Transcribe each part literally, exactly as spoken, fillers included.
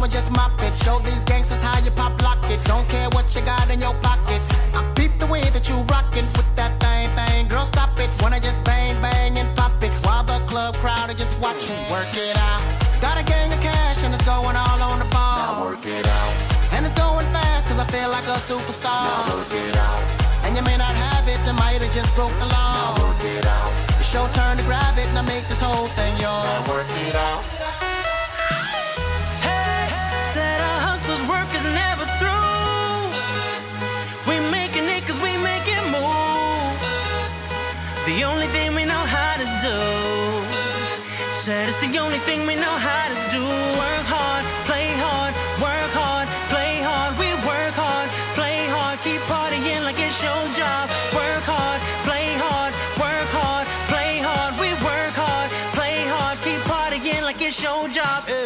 and just mop it. Show these gangsters how you pop lock it. Don't care what you got in your pocket. I peep the way that you rockin' with that thing, thing. Girl, stop it. Wanna just bang, bang and pop it while the club crowd are just watching. Work it out. Got a gang of cash and it's going all on the ball. Now work it out. And it's going fast cause I feel like a superstar. Now work it out. And you may not have it, I might have just broke the law. Now work it out. It's your turn to grab it and I make this whole thing yours. Now work it out. Hey, said our hustler's work is never through. We making it cause we make it move. The only thing we know how to do. Said it's the only thing we know how to do. Work hard, play hard, work hard, play hard. We work hard, play hard, keep partying like it's your job. Work hard, play hard, work hard, play hard. We work hard, play hard, keep partying like it's your job. Ew.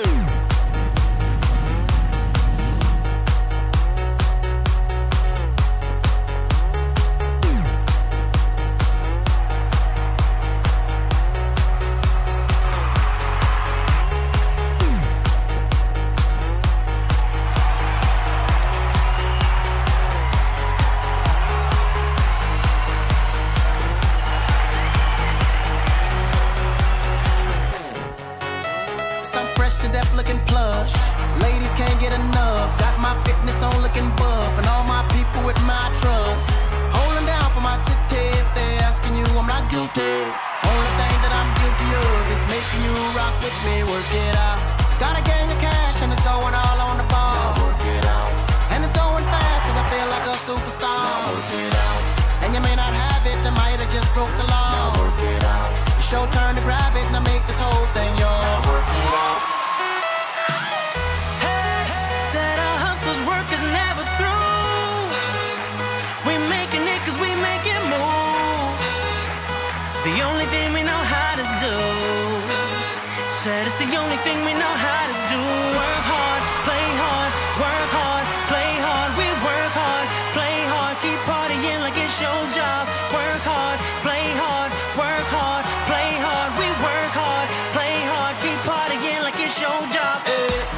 Looking plush, ladies can't get enough. Got my fitness on looking buff, and all my people with my trust. Holding down for my city. If they're asking you, I'm not guilty. Only thing that I'm guilty of is making you rock with me. Work it out. Got a gang of cash and it's going all on the ball. Now work it out. And it's going fast cause I feel like a superstar. Now work it out. And you may not have it, I might have just broke the law. Now work it out. It's your turn to grab it and I make this whole thing yours. Now work it out. Said our hustler's work is never through. We making it cause we make it move. The only thing we know how to do. Said it's the only thing we know how to do. Work hard, play hard, work hard, play hard. We work hard, play hard, keep partying like it's your job. Work hard, play hard, work hard, play hard. We work hard, play hard, keep partying like it's your job. Hey.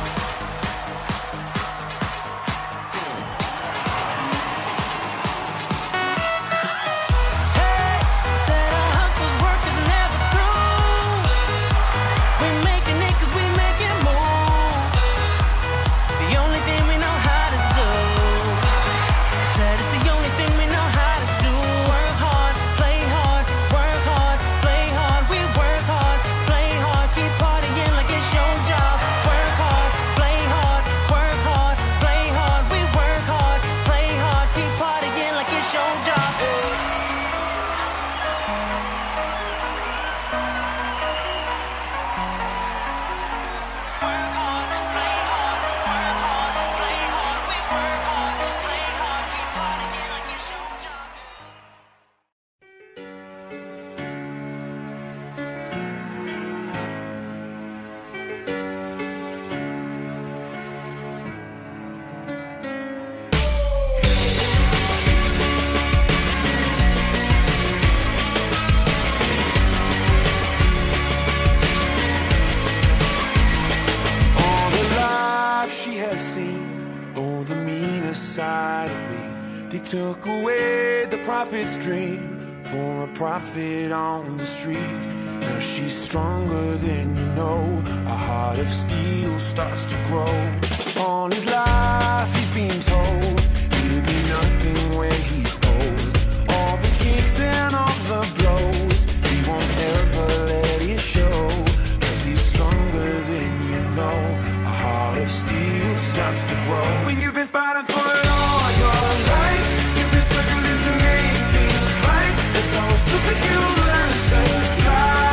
They took away the prophet's dream for a prophet on the street. Now she's stronger than you know. A heart of steel starts to grow. All his life he's been told he'll be nothing when he's old. All the kicks and all the blows, he won't ever let it show. Cause he's stronger than you know. A heart of steel starts to grow. When you've been fighting for it all your life, you've been struggling to make things right. It's all superhuman strength to fly.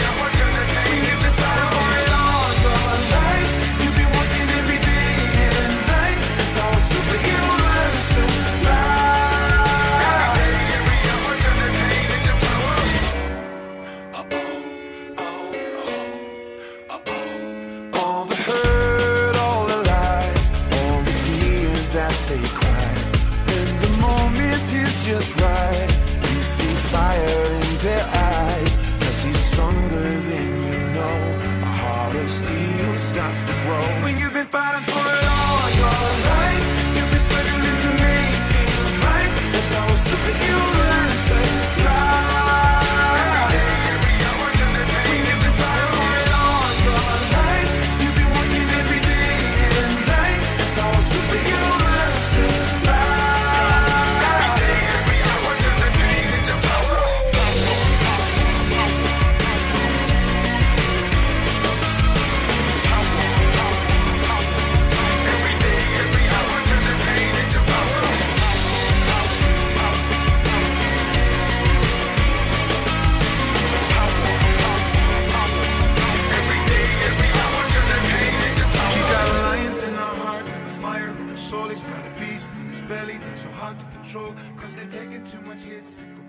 When you've been fighting for it all your life, you've been working every day and tall. He's got a beast in his belly that's so hard to control. Cause they've taken too much hits to go